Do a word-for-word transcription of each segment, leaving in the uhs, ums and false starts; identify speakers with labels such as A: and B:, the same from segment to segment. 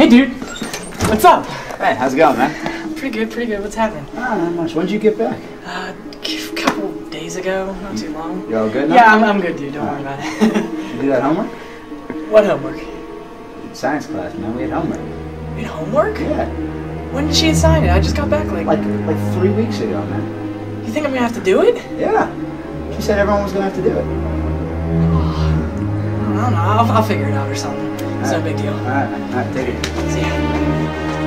A: Hey, dude. What's up?
B: Hey, how's it going, man?
A: Pretty good, pretty good. What's happening?
B: Ah, not much. When did you get back?
A: Uh, a couple days ago. Not too long.
B: You all good now?
A: Yeah, I'm, I'm good, dude. Don't worry about it.
B: You do that homework?
A: What homework?
B: Science class, man. We had homework.
A: You had homework?
B: Yeah.
A: When did she assign it? I just got back like...
B: Like, like three weeks ago, man.
A: You think I'm gonna have to do it?
B: Yeah. She said everyone was gonna have to do it.
A: I don't know. I'll, I'll figure it out or something. It's no big deal.
B: All right, man. All right, take it.
A: See ya.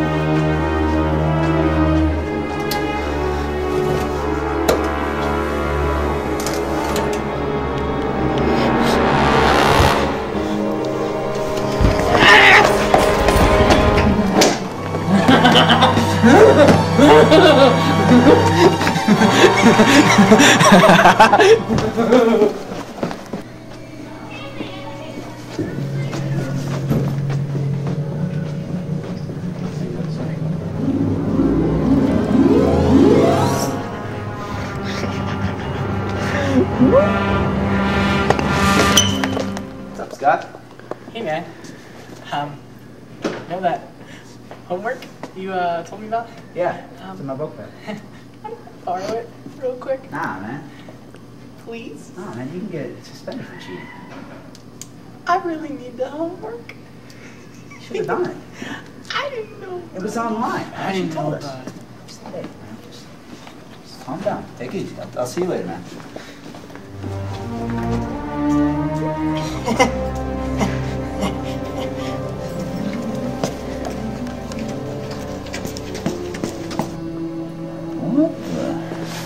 B: What's up, Scott?
A: Hey, man. Um, you know that homework you uh, told me about?
B: Yeah,
A: Um,
B: it's in my book bag.
A: Borrow it real quick,
B: Nah, man.
A: please.
B: Nah, man, you can get suspended for cheating.
A: I really need the homework.
B: You should have done it.
A: I didn't know.
B: It was online.
A: I didn't
B: She told
A: know
B: us.
A: about it.
B: Just, hey, man, just, just calm down. Take it easy. I'll, I'll see you later, man. What the?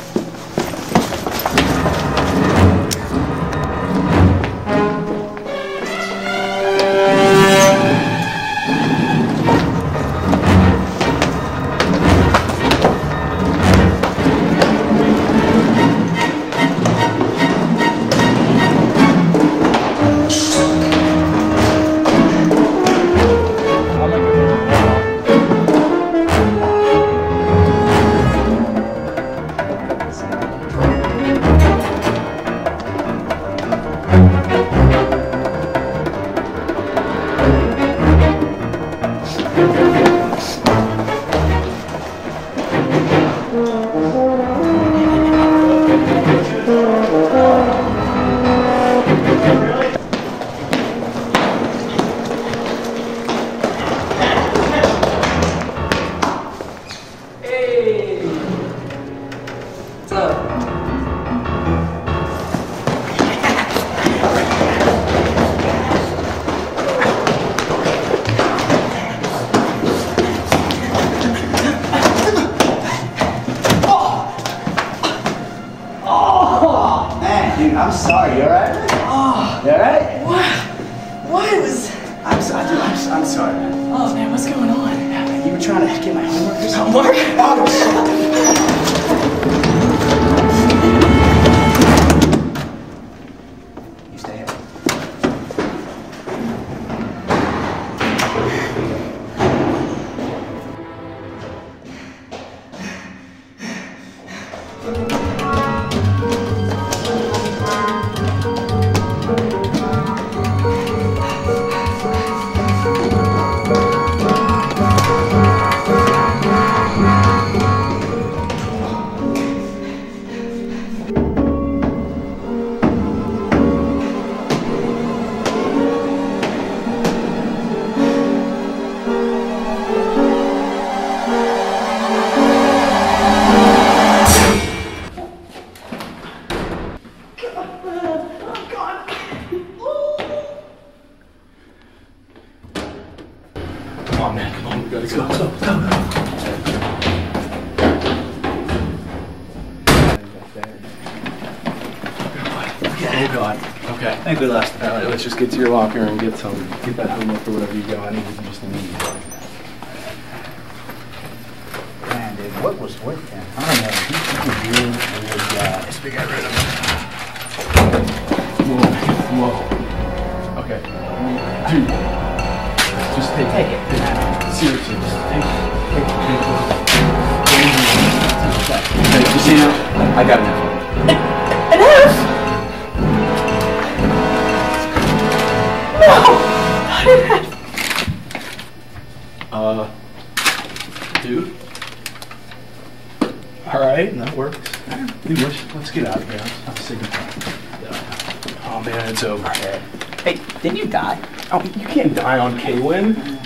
B: Dude, I'm sorry. You alright?
A: Oh,
B: You alright?
A: what? What was...
B: I'm sorry. Dude, I'm, I'm sorry, man.
A: Oh, man, what's going on?
B: You were trying to get my homework or something?
A: Homework?
B: You stay here.
C: Come on, man. Come on. We gotta go. Go, go, go. Oh, God. Okay.
B: I think we lost the
C: All right, let's just get to your locker and get some, get that homework or whatever you got. I need it just immediately.
B: Man, dude, what was with him? I don't know. He, he was really, really bad.
C: Yes, we got rid of it. Whoa. Whoa. Okay. Dude. Just take,
B: Take it.
C: seriously, just take it. Take it. Take it. Okay, just so you know, I got an F.
A: An F? No! Not an F.
C: All right, that works. Dude, let's, let's get out of here. I'm sick of that. Oh man, it's over.
A: Hey, didn't you die?
C: Oh, you can't die on K-Win.